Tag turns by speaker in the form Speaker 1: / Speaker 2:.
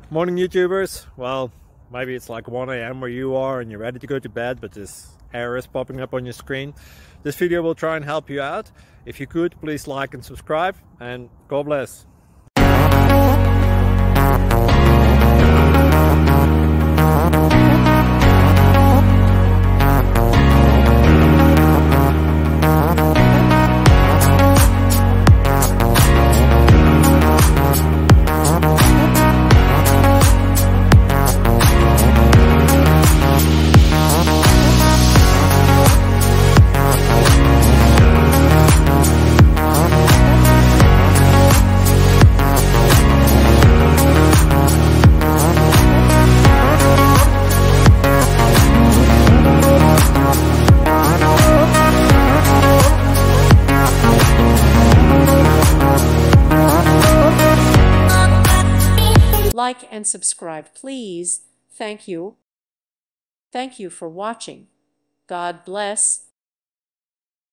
Speaker 1: Morning YouTubers. Well, maybe it's like 1 a.m. where you are and you're ready to go to bed, but this error is popping up on your screen. This video will try and help you out. If you could, please like and subscribe, and God bless.
Speaker 2: Like and subscribe, please. Thank you. Thank you for watching. God bless.